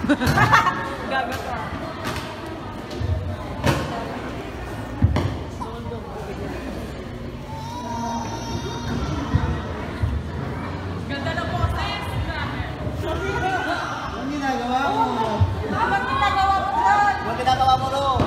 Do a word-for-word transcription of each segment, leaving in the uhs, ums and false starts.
Gaga ka. Ganda na po, sis. Anong ginagawa mo? Anong ginagawa mo doon? Anong ginagawa mo doon?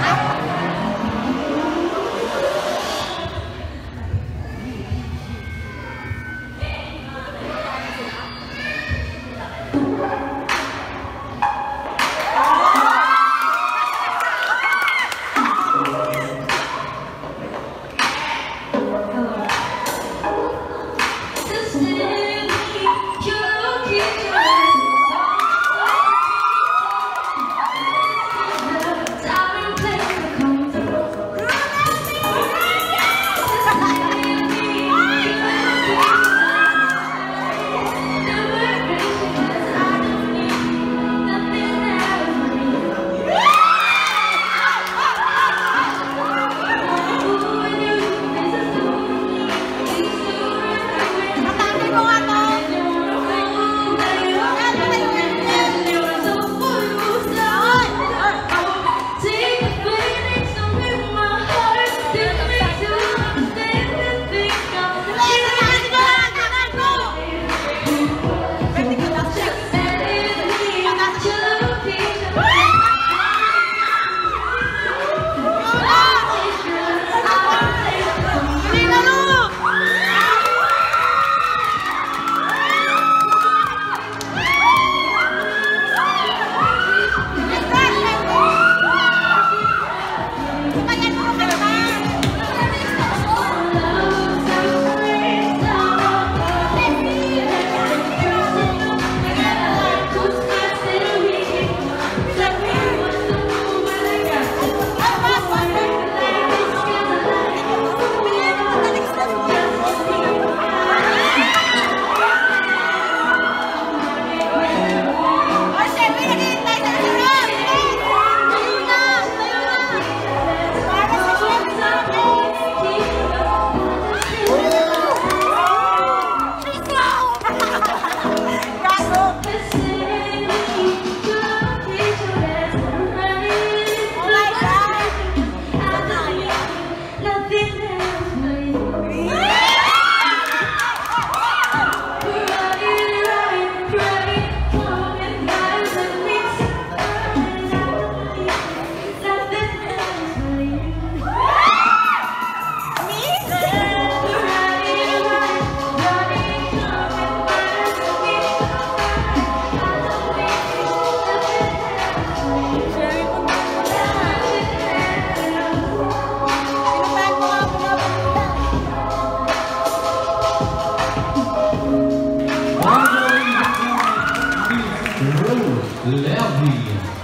Rue Levy.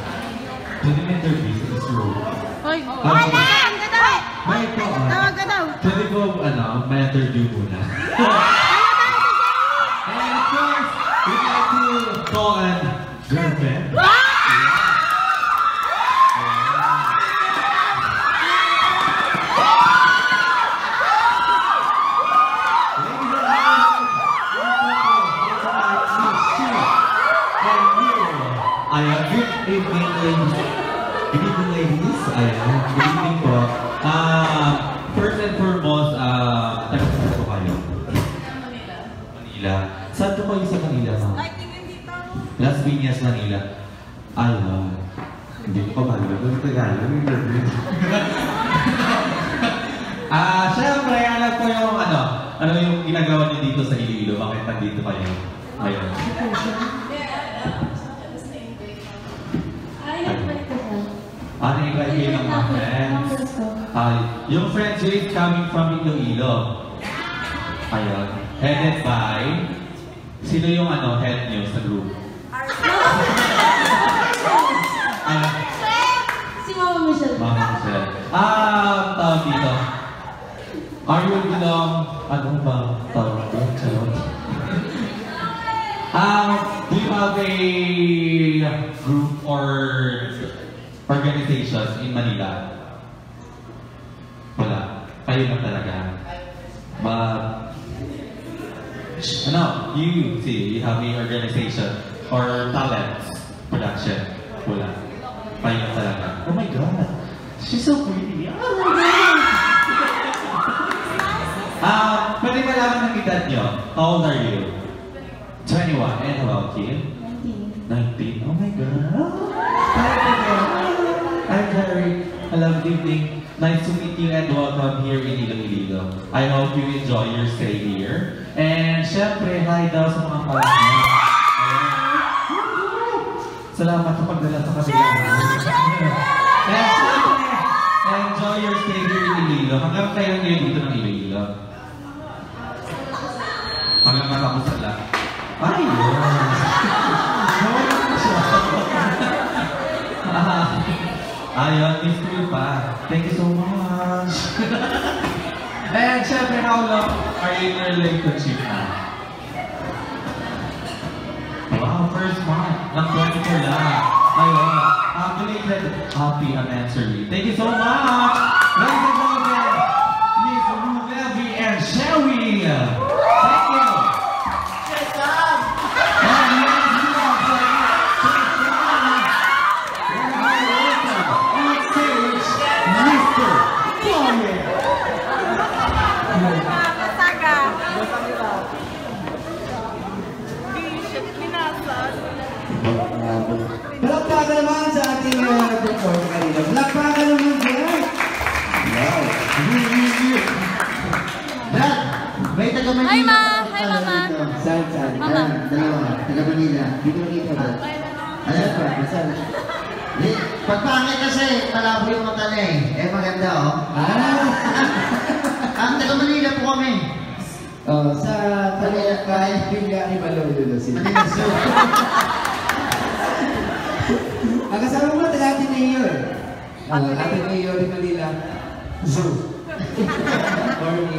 Pwede may interview sa SheRue. Hoy! Wala! May ito, tawag ka daw. pwede ko, ano, may interview muna. And of course, we'd like to call an girlfriend. Ayan, good evening ladies. Good evening ladies. Ayan, good evening po. Uh, first and foremost, uh, taga-saan po kayo? Manila. Manila. Saan po kayo sa Manila, ma'am? Ay, tingin dito. Las Piñas, Manila. Ayan. Hindi ko pa malaga. Ang Tagalog. Ah, syempre, alam ko yung ano, ano yung ginagawa niyo dito sa Iloilo. Bakit nandito kayo? Ayun. Ano yung kayo ng mga friends? Ay, yung friends is coming from Iloilo. Ayun. Headed by... Sino yung ano, head niyo sa group? Ah, Si Mama Michelle. Mama Michelle. Ah, tawag dito. Are you belong... Ano ba? Tawag dito? Charot. Um, do you have a group or organizations in Manila? Wala. Kayo na talaga. But, ano, you see, you have a organization or talents Production. Wala. Pahinga talaga. Oh my God. She's so pretty. Oh my God. Ah, pwede malaman ng edad nyo. How old are you? twenty-one. And how about you? nineteen. Oh my God. I'm very a lovely evening. Nice to meet you and welcome here in Iloilo. I hope you enjoy your stay here. And syempre, hi daw sa mga kalasnya. Salamat sa pagdala sa kabila. And syempre, enjoy your stay here in Iloilo. Hanggang kayo ngayon dito ng Iloilo. Hanggang matapos sa lahat. Ay, yun. Nawala ko siya. Ayun, miss ko pa. Thank you so much. And syempre, how long are you in your relationship now? Wow, first month. Ng twenty-four lang. Ayun. Uh, belated happy anniversary. Thank you so much. Ladies and gentlemen, Miss Rue Levy and SheRue. Thank you. SheSam! And yes, you are for Mister Boyer. Pambasaga. T-shirt, binasag. Palakpakan naman sa ating uh, performer kanina. Palakpakan naman siya. Wow. Dad, may taga Manila. Hi, Ma. Hi, Mama. Saan, saan? Mama. Ah, dalawa. Taga Manila. Dito nakita ba? Alam ko, saan? Di, pagpangit kasi, malabo yung mata na eh. Eh, maganda oh. Ah! Ang taga Manila po kami. Oh, sa Manila, kahit bigla ni Malolo sila. Manila Zoo. Ang kasama mo, taga ating mayor. Uh, ating mayor ni Manila. Zoo. Or me.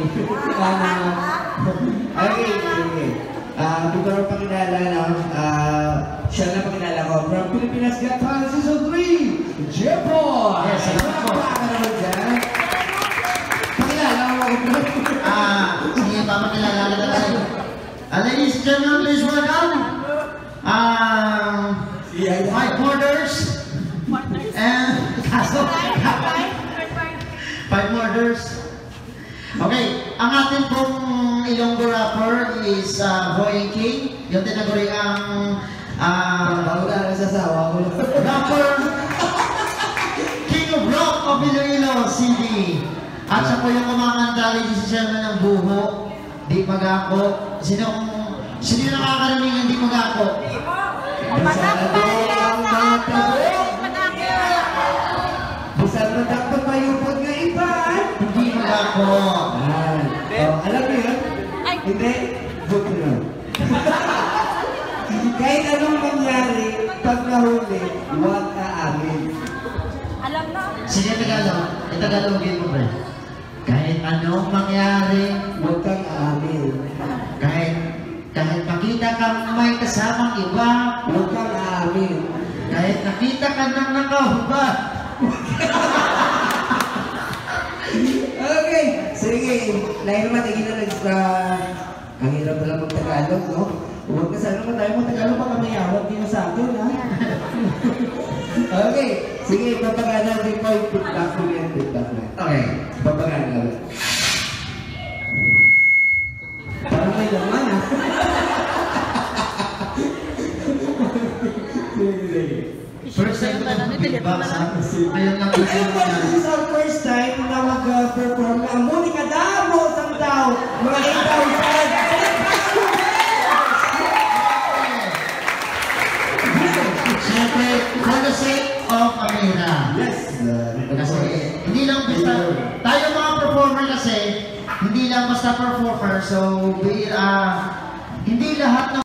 Okay, okay. Ah, dito rin pakilala na, ah, siya na pakilala ko. From Pilipinas Got Talent Season three, Jepo! Yes, hello po. Pakilala naman dyan. Pakilala mo ako, bro. Ah, sige pa makilala na tayo. Ah, ladies and gentlemen, please welcome. Um, five murders. And, kaso, five murders. Okay, ang ating pong Ilonggo rapper is uh, Boy King. Yung tinaguri ang uh, Bago na sa sawa ko. rapper King of Rock of Iloilo City. At siya po yung kumakanta rin si Sherman ng Buho, Di Magako. Sino sino nakakarinig ng Di Magako? Masarado ang matabo. Masarado dapat mayupod nga iba. Di Magako. Oh, alam mo yun? Ay. Hindi? Good to know. Kahit anong mangyari, pag nahuli, huwag aamin. Alam na. Sige, Tagalog. Itagalogin mo, pre. Kahit anong mangyari, Huwag kang aamin. kahit kahit makita kang may kasamang iba, Huwag kang aamin. kahit nakita ka ng nakahubad, Okay, sige. Dahil naman, hindi na nag-sa... Ang hirap pala mag-Tagalog, no? Huwag na sana naman tayo mag-Tagalog, baka may awag din sa akin, ha? Okay, sige, papagana rin po yung tiktok ko yan, tiktok na. okay. Papagana rin. Parang may laman, ha? First time ko nag-feedback sa ayun lang This is our first time na mag-perform na ang muling adamo sa daw, mga eight thousand. Siyempre, for the sake of Amira. Yes. Kasi hindi lang basta, tayo mga performer kasi, hindi lang basta performer, so we, uh, hindi lahat ng